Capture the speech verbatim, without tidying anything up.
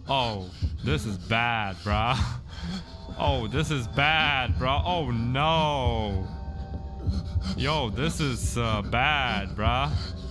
Oh, this is bad, bruh. Oh, this is bad, bro. Oh no. Yo, this is uh, bad, bruh.